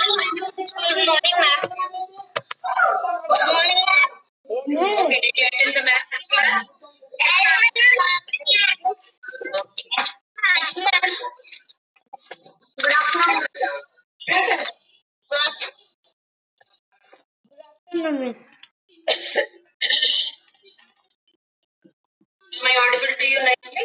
Good morning, ma'am. Good morning, ma'am. Okay, did you attend the math class? Okay. Good afternoon. Miss. Am I audible to you nicely?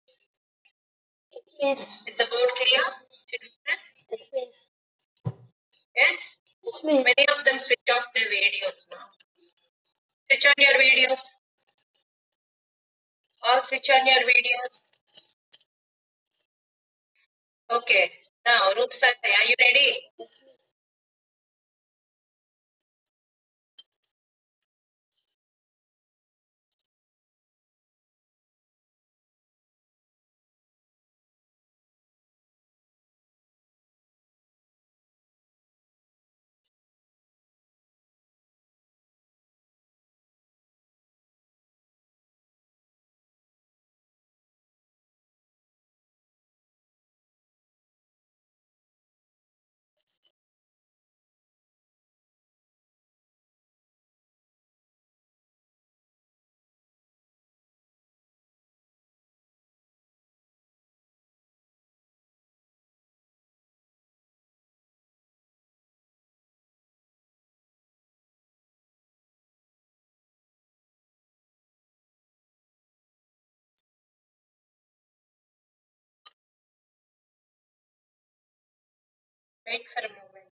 Yes. Is the board clear? Yes, miss. Yes? Yes, miss. Many of them switch off their videos now. Switch on your videos. All switch on your videos. Okay. Now, Rupsai, are you ready? Yes, miss. Wait for a moment.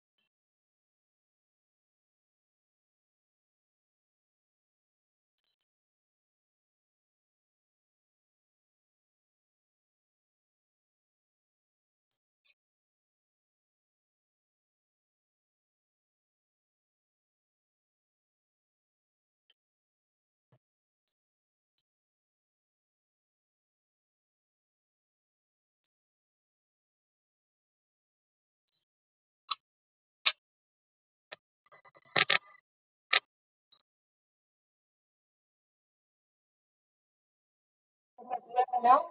Can you hear me now?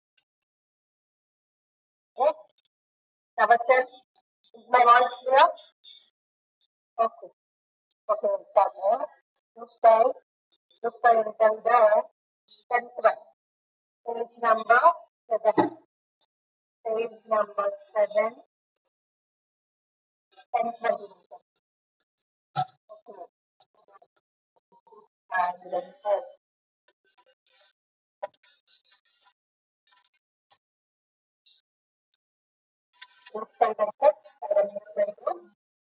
Yes? Namaste. Is my voice clear? Okay. Okay, we'll start now. Rupsai written the 10th one. Page number 7. Page number 7. 10th one. Okay. And then first. Rupsai Venkat. Very good.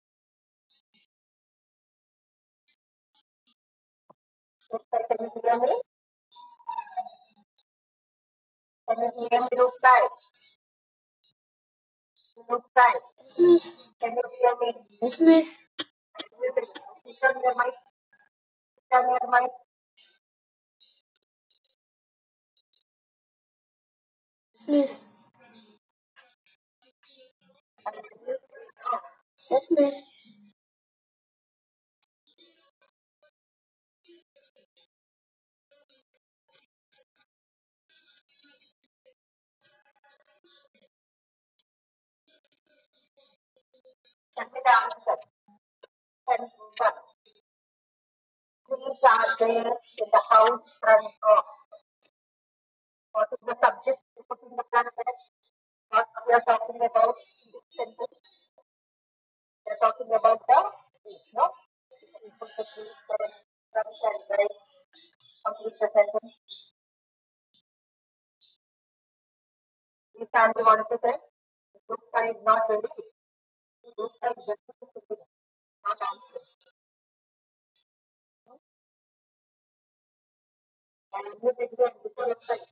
Rupsai, can you hear me? Can you hear me, Rupsai? Rupsai, Yes, miss. can you hear me? Yes, miss. Switch on your mic. Switch on your mic. Yes, miss. Yes, miss. Send me the answer. Send one. Trees are there in the house front door. What is the subject you put in the front there? What we are talking about in this sentence? We are talking about the trees, no? You put the trees there, front and right. Complete the sentence. This time you want to say, group is not ready. Group is just not answer. And you take the before of the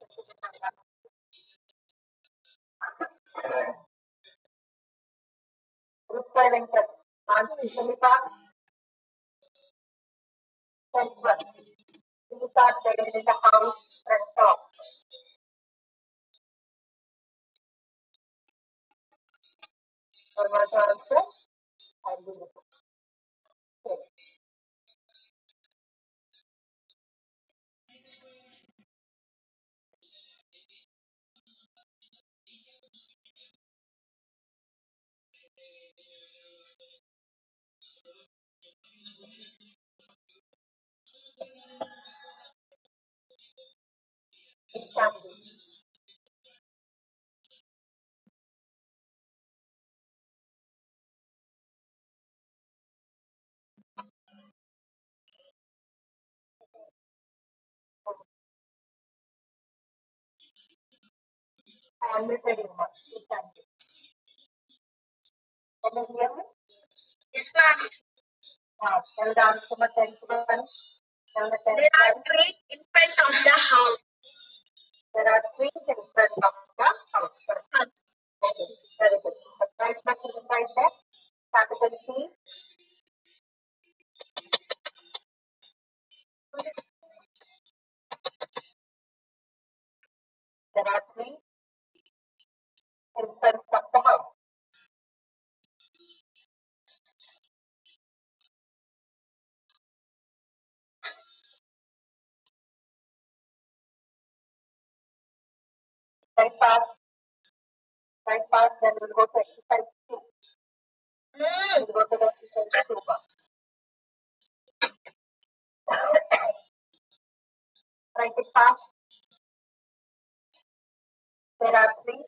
group Venkat. Answer Sunita. Send one. Trees are there in the house front door. For my answer, I'll do the same. I am very much. Thank you. Can you hear me? Yes, ma'am. Tell the answer number 10 to the one. Tell the 10 there are trees in front of the house. There are trees in front of the house. Okay, very good. Right back to the right there. Capital T. There are trees in front of the house. Right past, then we'll go to exercise 2. We'll go to the exercise 2. Right past, there are trees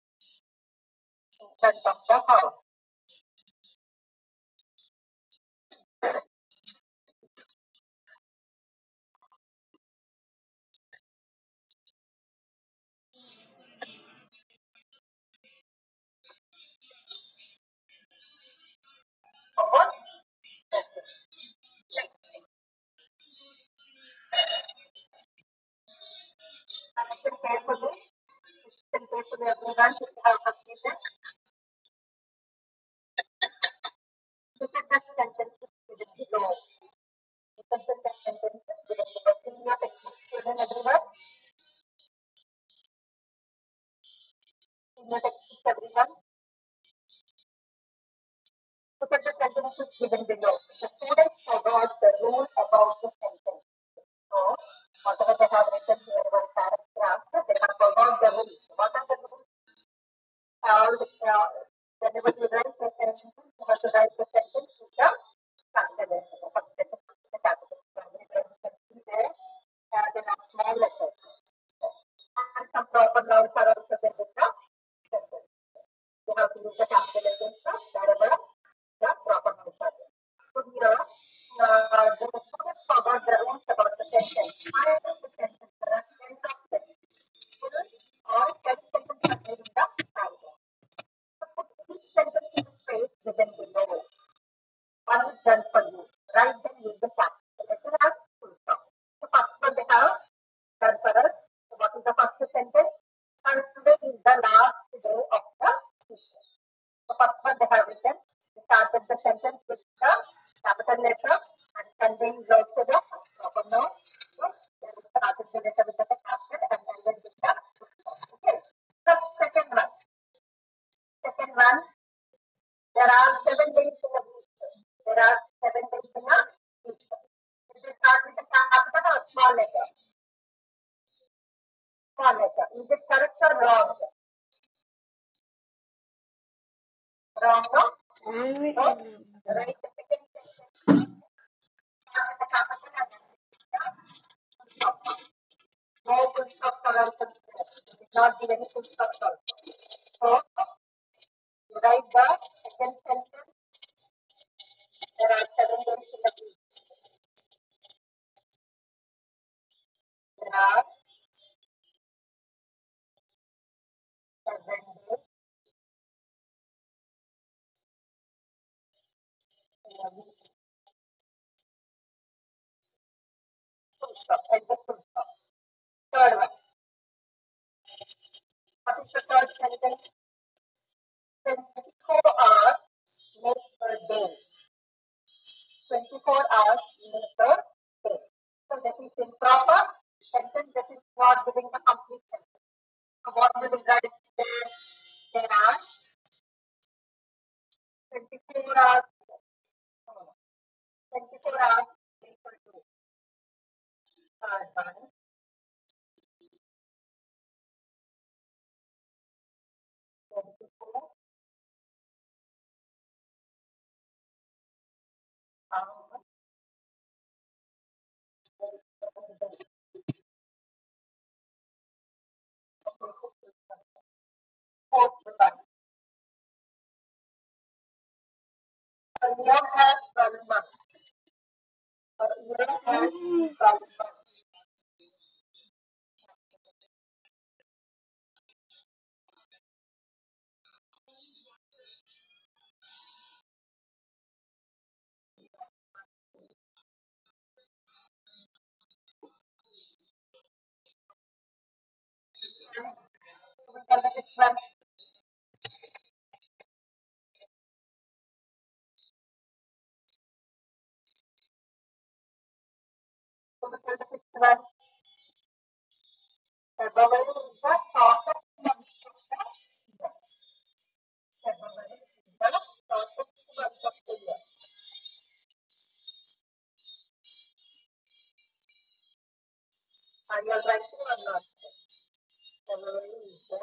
in front of the house. What? Listen carefully. Listen carefully, everyone. If you have completed, look at the sentences given below. Look at the sentences given below. In your textbook, children, everyone. In your textbook, everyone. Look at the sentences given below. The students forgot the rule about the sentence. So, whatever they have written here was paragraph, they have forgot the rules. What are the rules? Whenever you write the sentence, you have to write the sentence with the capital letter. The capital there, then a small letter. And some proper nouns are also there with the sentence. You have to use the capital letters wherever the proper nouns are there. So here, the students forgot the rules about the sentence. I am the sentence. There are 10 of them. All 10 sentences are there in the paragraph. Each sentence in the space given below. One is done for you. Write them with the capital letter and full stop. The first one they have done for us. So what is the first sentence? And today is the last day of the season. The first one they have written. We started the sentence with the capital letter and contains also the proper noun. So they started the letter with the capital and ended with the full stop. Okay. The second one. Second one. There are 7 days in a week. There are 7 days in a week. Is it start with a capital or small letter? Small letter. Is it correct or wrong? Wrong, no? No? Right. The second sentence. Start with a capital and then full stop. No full stop are also there. It did not give any full stop also. So, you write the second sentence. There are 7 days in a week. There are 7 days in a week. Full stop. And the full stop. Third one. What is the third sentence? 24 hours make a day. 24 hours make a day. So that is improper sentence. That is not giving the complete sentence. So what we will write there? There are 24 hours. 24 hours make a day. Third one. 24 hours. Fourth one. A year has 12 months. A year has 12 months. month. So the 26th month. February is the shortest month of the year. February is the shortest month of the year. Are you writing or not? February is the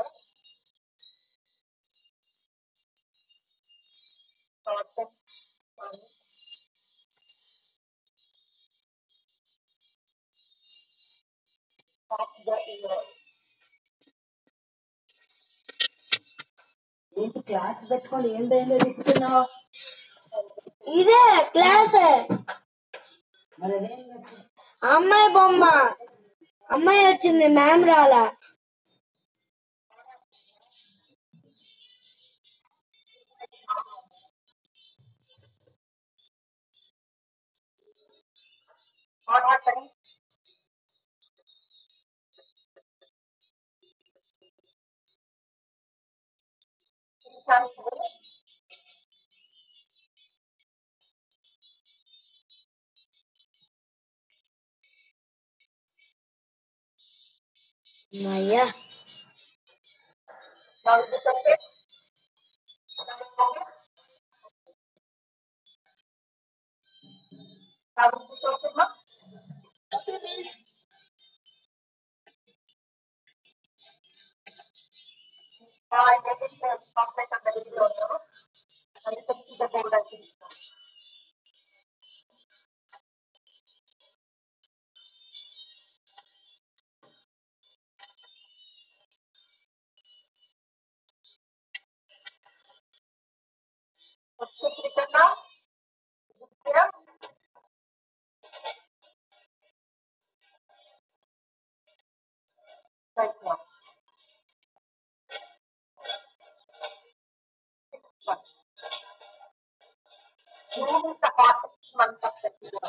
shortest month of the year. ఏంటి class పెట్టుకొని ఏం దయ్యంగా చెప్తున్నావు? ఇదే class. మరి అదేం అమ్మాయి బొమ్మ. అమ్మాయి వచ్చింది, మ్యామ్ రాలా. What happened? అయ్యా Now is it okay? Now is it okay, ma'am? Okay miss. Now I get it complete on the video now. And you can see the board as it is now. What's it written now? Is it clear? Right now. June is the hottest month of the year.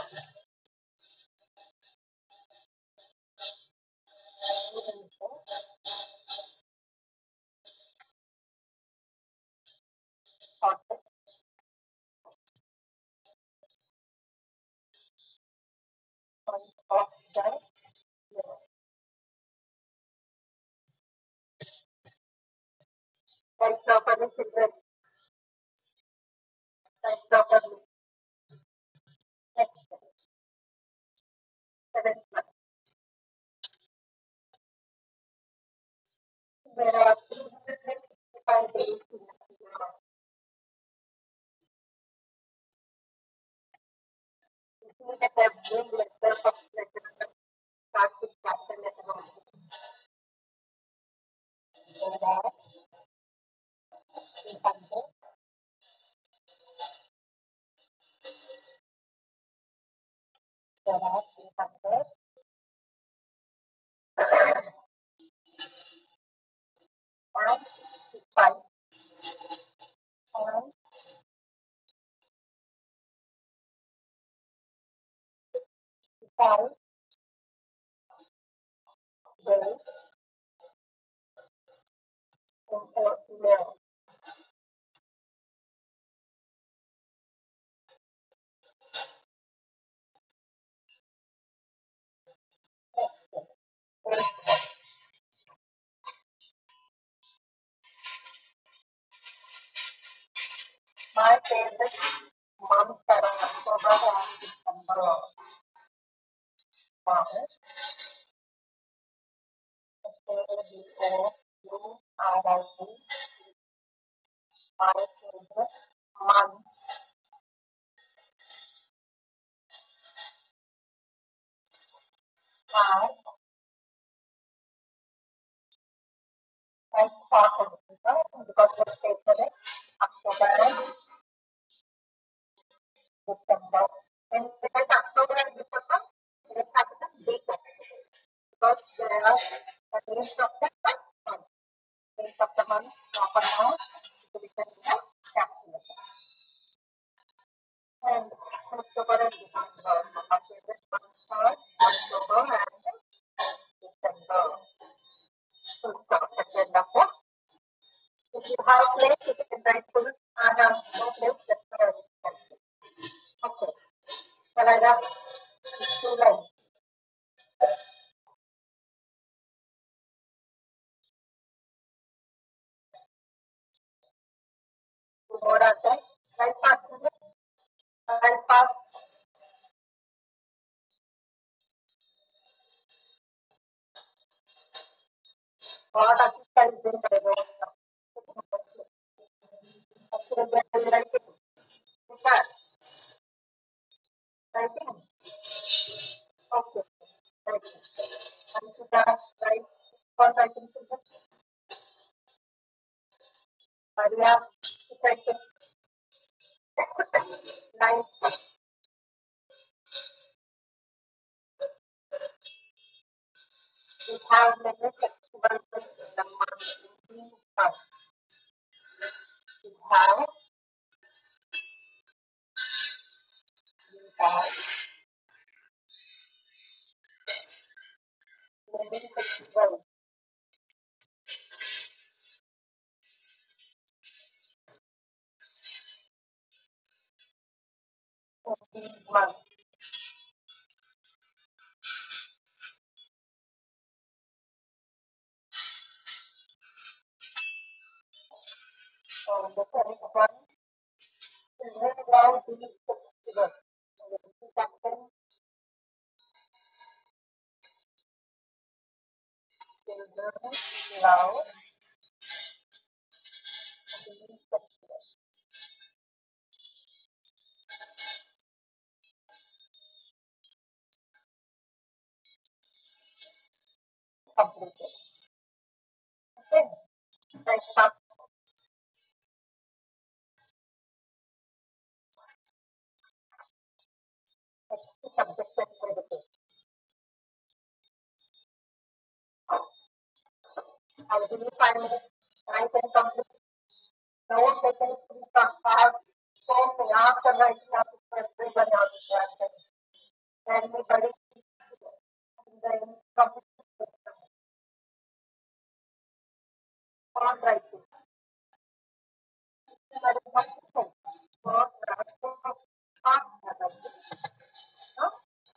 Hottest month of the year. Right now for the children. Right now for the next month. 7th month. There are 365 days in the year. You see that the main letter of letter starts with capital letter only. There are 300. There are 300. And 5. And 5 days in a year. My favorite months are October and December. March, F-A-B-O-U-R-I-E. My favorite month. March, and start of December because let's take the next October and December. And because October and December, let's have the date of it. Because there are the days of the month. Days of the month, proper noun, it is written in a capital letter. And October and December, my favorite months are October and December. So, start at the end of the have place, you can write full. I have no place, that's why I will write full. Okay. Shall I write two lines? Two more are there. Right part, right part. What are the size in the road? Okay, then I will write it. Okay. Writing. Okay. Writing. And to the right, for writing system. Maria, writing. Line. We have many festivals in the month. We have many festivals in these months. So the first one is very loud these festivals. Children love these festivals. Completed. Okay. Next up, subject and predicate. I'll give you 5 minutes. Write and complete. Note taken from have so after writing up everyone else writing. Anybody then complete on writing. That is not different. On writing on writing. No?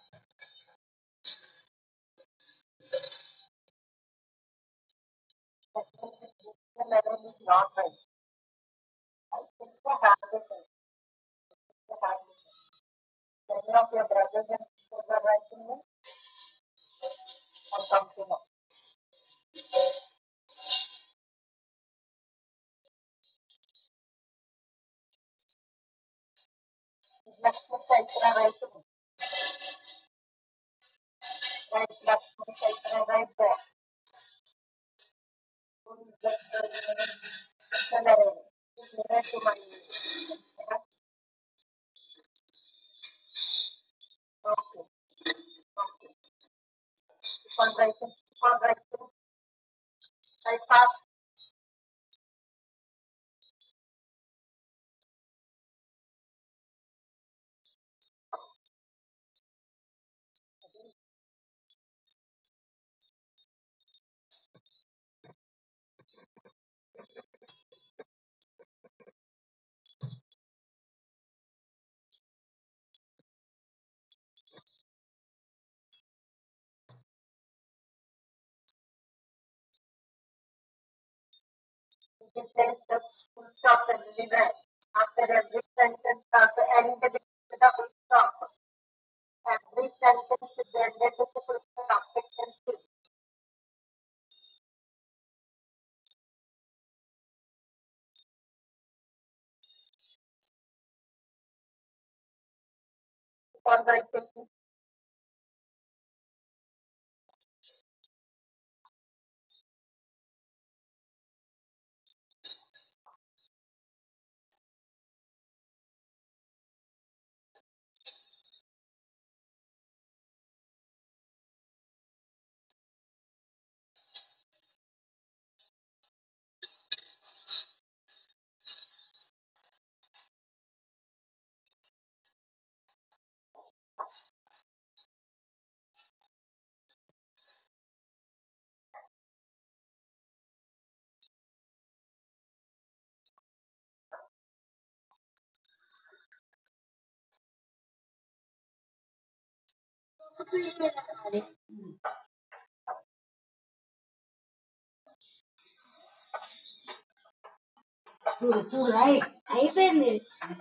The level is not right. I think the habit is the habit. Many of your brothers and sisters are writing it or something else. Lakshmi Chaitra writing. Right, Lakshmi Chaitra right there. Who is the salary? Is near to my okay. Okay. On writing. On writing. Right path. You can place the full stop and deliver. After every sentence, after ending the full stop. Every sentence should be ended with the full stop. Section C. On writing. చూడు చూడు రాయి. అయిపోయింది.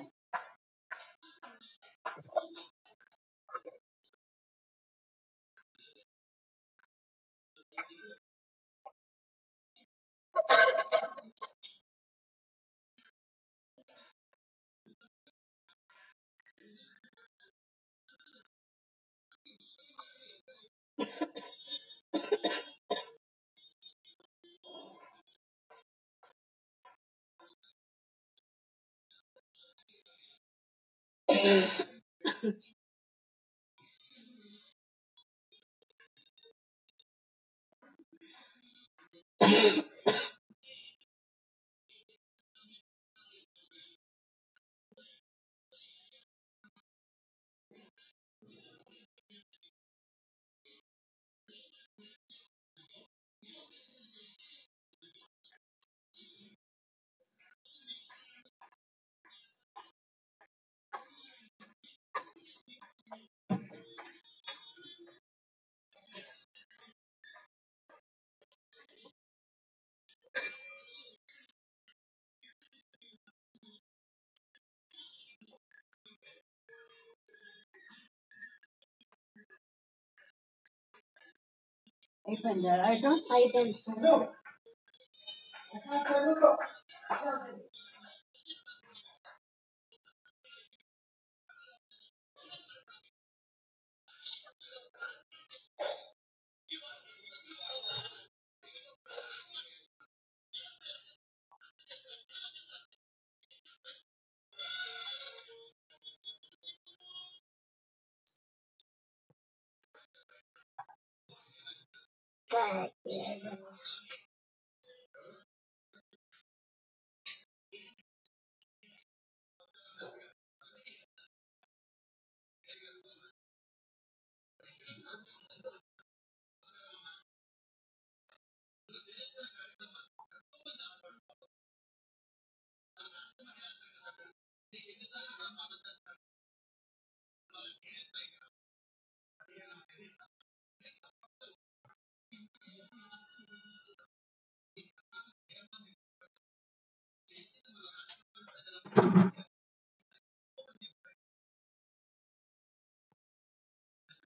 అయిపోయిందా రాయటం? అయిపోయింది.